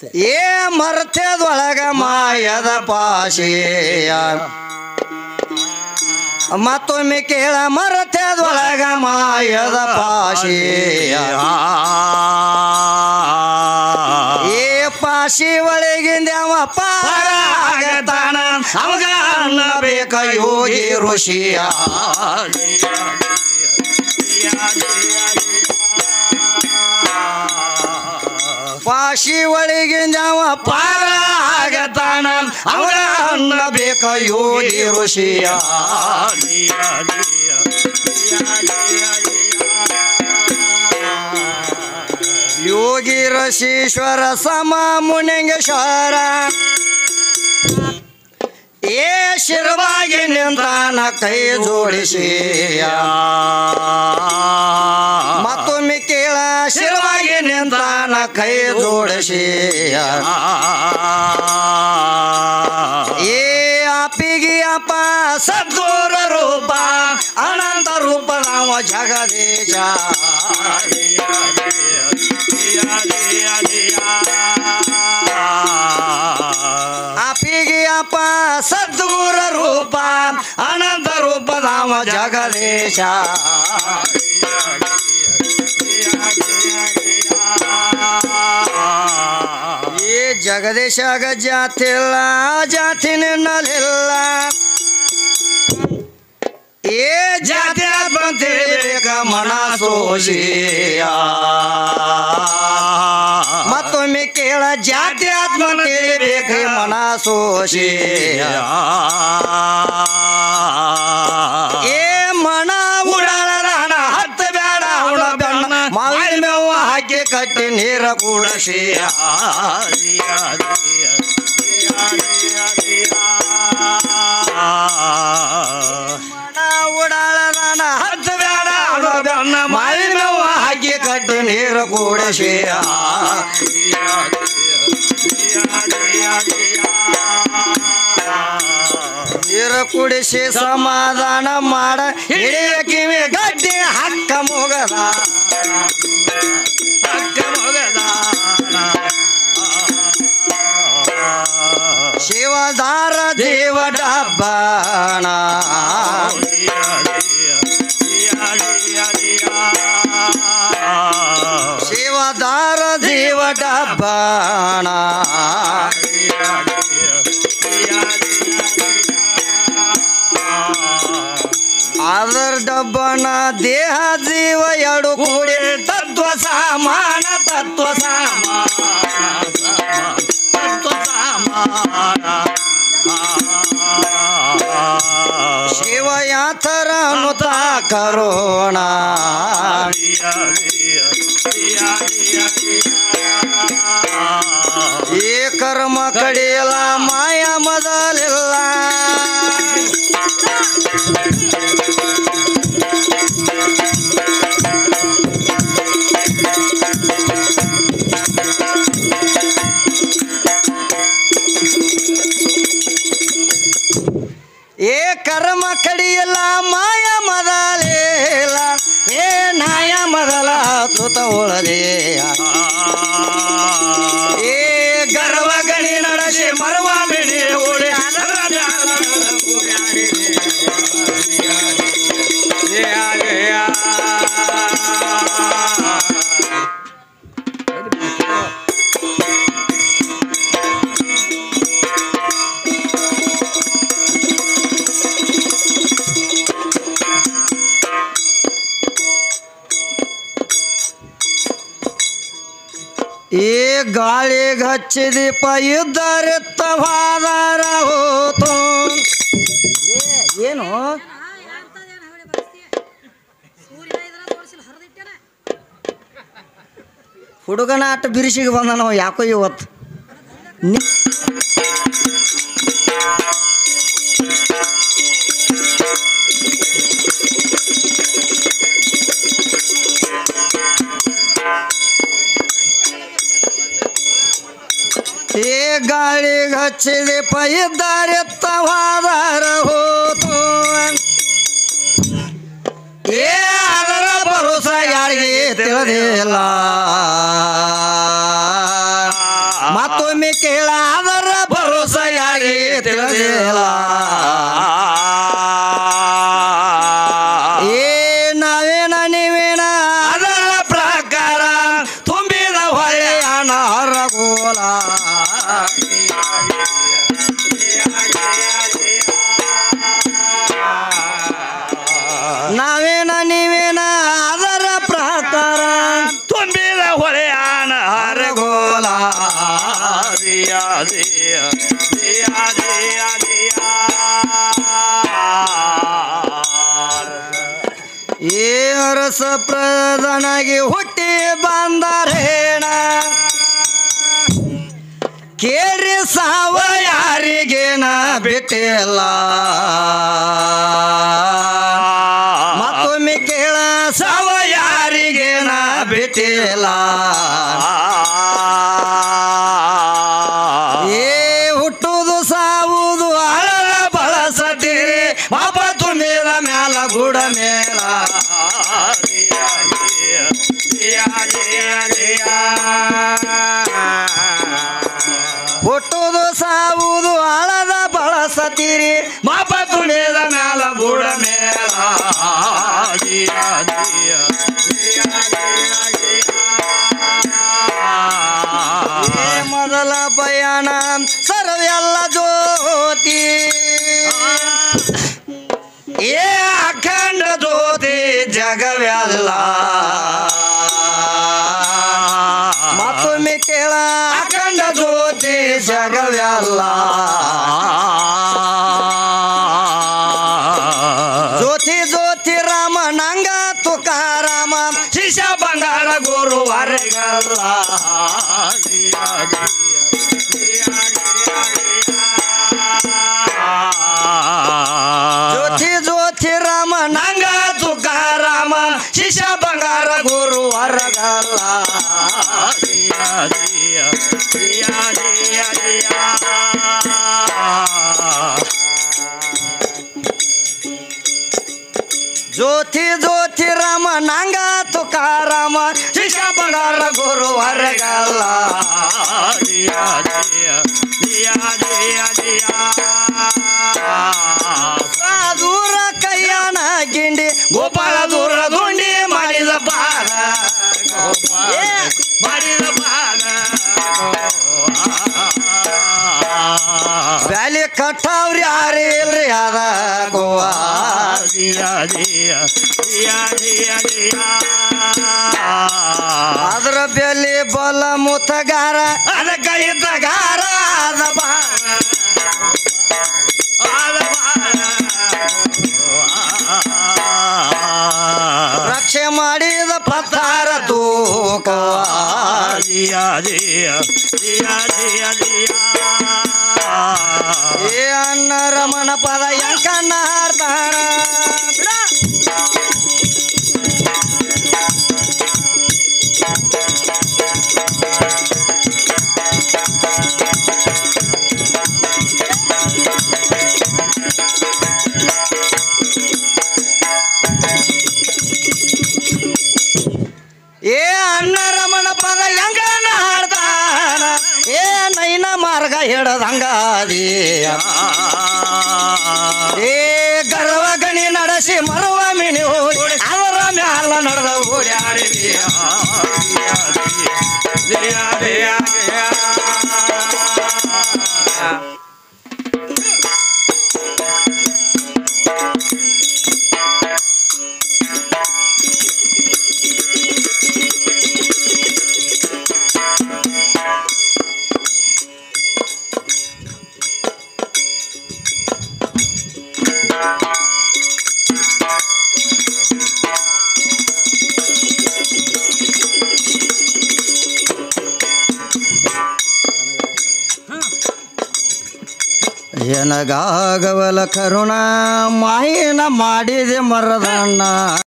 ಮರ್ತೆ ಏ ಮರ್ತದೊಳಗ ಮಾಯದ ಪಾಶಿಯ ಮತ್ತೊಮ್ಮೆ ಕೇಳ ಮರ್ತದೊಳಗ ಮಾಯದ ಪಾಶಿಯ ಏ ಪಾಶಿ ಒಳಗಿಂದ ಅವ ಪಾರಾಗತಾನ ಅವಾಗ ಅನ್ನಬೇಕ ಯೋಗಿ ಋಷಿಯ ಪಾಶಿ ಒಳಗಿಂದ ಅವ ಪಾರಾಗತಾನ ಅವಾಗ ಅನ್ನಬೇಕ ಯೋಗಿ ಋಷಿಯ ಯೋಗಿ ಋಷೀಶ್ವರ ಸಮ ಮುನಿಂಗೇಶ್ವರ ಏ ಶಿರವಾಗಿ ನಿಂತಾನ ಕೈ ಜೋಡಿಸಿ ಮತ್ತೊಮ್ಮೆ ಕೇಳ ಶಿರವಾಗಿ ನಿಂತಾನ ಕೈ ಜೋಡಿಸಿ ಏ ಅಪ್ಪಿಗೆ ಅಪ್ಪ ಸದ್ಗುರ ರೂಪ ಅನಂತ ರೂಪ ನಾವು ಜಗದೀಶ ಅಪ್ಪಿಗೆ ಅಪ್ಪ ಸದ್ಗುರ ರೂಪ ಅನಂತ ರೂಪ ನಾವು ಜಗದೀಶ ಈ ಜಗದೀಶಾಗ ಜಾತಿಲ್ಲ ಜಾತಿ ನಿನ್ನಲಿಲ್ಲ ಏ ಜಾತಿ ಬಂತಿರ್ಬೇಕ ಮನಸೋಷಿಯ ಮತ್ತೊಮ್ಮೆ ಕೇಳ ಜಾತಿ ಆತ್ಮ ತಿಳಿಬೇಕ ಮನಸೋಷಿಯ ಏ ಮನ ಉಡಾಳನ ಹತ್ತ ಬೇಡ ಉಣ ಬೆಣ್ಣ ಮಾವಿನ ಮೇವು ಹಾಕಿ ಕಟ್ಟಿ ನೀರ ಕೂಡಸಿಯ ಉಡಾಳನ ಹತ್ತ ಬೇಡ ಉಣ ಬೆಣ್ಣ ಮಾವಿನ ಮೇವು ಹಾಕಿ ಕಟ್ಟಿ ನೀರ ಕೂಡಸಿಯ ನೀರ ಕುಡಿಸಿ ಸಮಾಧಾನ ಮಾಡ ಹಿಡಿಯ ಕಿವಿ ಗಡ್ಡಿ ಹಕ್ಕ ಮುಗದ ಶಿವದಾರ ದೇವ ಡಬ್ಬಣ ಶಿವದಾರ ದೇವ ಡಬ್ಬಣ ಅದರ ಡಬ್ಬನ ದೇಹ ಜೀವ ಎರಡು ಕೂಡಿ ತತ್ವ ಸಮಾನ ತತ್ವ ಸಮಾನ ತತ್ವ ಸಮಾನ ಶಿವ ಯಾತರ ಅನುತ ಕರೋಣ ಏ ಕರ್ಮ ಕಡಿಯಲ್ಲ ಮಾಯ ಮೊದಲಿಲ್ಲ ಏ ಕರ್ಮ ಕಡಿಯಲ್ಲ ಮಾಯ ಮೊದಲಿಲ್ಲ ಏ ನಾಯ ಮೊದಲ ತುತ ಉಳದೇಯ ಏ ಗರ್ವ ಗಣಿ ನಡೆಸಿ ಮರವ ಬಿಡಿ ಓಡಿ ಏ ಗಾಳಿಗೆ ಹಚ್ಚಿದೀಪ ಇದ್ದರಿತ್ತವಾದರ ಹೋತು ಏನು ಹುಡುಗನ ಆಟ ಬಿರುಸಿಗೆ ಬಂದ ನಾವು ಯಾಕೋ ಇವತ್ತು ಏ ಗಾಳಿಗೆ ಹಚ್ಚಿದೆ ಪೈದ್ದಾರೆತ್ತವಾದರ ಹೋತು ಏ ಅದರ ಭರೋಸ ಯಾರಿಗೆ ತಿಳಿದಿಲ್ಲ ಮತ್ತು ಚೀಲ ಏ ನಾವೇನ ನೀವೇನ ಅದರ ಪ್ರಕಾರ ತುಂಬಿದ ಹೊಳೆಯನ ಹರಗೋಲ ನಾವೇನ ನೀವೇನ ಅದರ ಪ್ರಕಾರ ತುಂಬಿದ ಹೊಳೆಯನ ಹರಗೋಲ ಏ ಅರಸ ಪ್ರಧಾನಾಗಿ ಹುಟ್ಟಿ ಬಂದರೇಣ ಕೇಳಿ ಸಾವ ಯಾರಿಗೇನ ಬಿಟ್ಟಿಲ್ಲ ಮತ್ತೊಮ್ಮೆ ಕೇಳ ಸಾವ ಯಾರಿಗೇನ ಬಿಟ್ಟಿಲ್ಲ ಏ ಹುಟ್ಟುದು ಸಾವುದು ಅಳಲ ಬಳಸತೀರಿ ಪಾಪ ತುಂಬಿದ ಮ್ಯಾಲ ಗುಡ ಮೇಲ ಹುಟ್ಟುದು ಸಾವುದು ಅಳದ ಬಳಸತೀರಿ ಪಾಪ ತುಂಬಿದ ಮ್ಯಾಲ ಗುಡ ಮೇಲ ಮೊದಲ ಪಯಣ ಸರ್ವೆಲ್ಲ ಜ್ಯೋತಿ ಏ ಅಖಂಡ ಜ್ಯೋತಿ ಜಗವೆಲ್ಲ ಮತ್ತೊಮ್ಮೆ ಕೇಳ ಅಖಂಡ ಜ್ಯೋತಿ ಜಗವೆಲ್ಲ ಜ್ಯೋತಿ ಜ್ಯೋತಿ ರಾಮ ನಂಗ ತುಕಾರಾಮ ಶಿಷ್ಯ ಬಂಗಾರ ಗುರು ವರೆಗಲ್ಲ ಜ್ಯೋತಿ ಜ್ಯೋತಿ ರಾಮ ನಂಗ ತುಕಾರಾಮ ಶಿಷ್ಯ ಬಂಗಾರ ಗುರು ವರಗಲ್ಲ ಜ್ಯೋತಿ ಜ್ಯೋತಿ ರಾಮ ನಂಗ ತುಕಾರಾಮ ಶಿಷ್ಯ ಬಂಗಾರ ಗುರು ವರಗಲ್ಲ ದೂರ ಕೈಯಾನ ಗಿಂಡಿ ಗೋಪಾಲ ದೂರ ದುಂಡಿ ಮಾಡಿದ ಬಾರ ಮಾಡಿದ ಬಾರ ಬ್ಯಾಲಿ ಕಟ್ಟವ್ರಿ ಯಾರೇ ಇಲ್ರಿ ಅದ ಗೋವಾ ಅದ್ರ ಬೆಲಿ ಬಲ ಮುತ್ತಗಾರ ಅದಕ್ಕ ಇದ್ದಗಾರ ಅದ ಬಾರ ರಕ್ಷೆ ಮಾಡಿದ ಪತ್ತಾರ ತೂಕ ಏ ಅನ್ನ ರಮಣ ಪದ ಯಂಕನ್ನ ಹಾಡ್ತಾರ ಏ ಅನ್ನ ರಮಣ ಪದ ಯಂಕನ್ನ ಹಾಡ್ತಾನ ಏ ನೈನ ಮಾರ್ಗ ಹಿಡದಂಗಾದಿ ಏ ಗರ್ವ ಗಣಿ ನಡೆಸಿ ಮರುವ ಮಿಣಿ ಹೋಗಿ ಅವರ ಮ್ಯಾಲ ನಡೆದ ಓಡಾಡಿದೀಯ ಎನಗಾಗವಲ ಕರುಣ ಮಾಯಿನ ಮಾಡಿದೆ ಮರದಣ್ಣ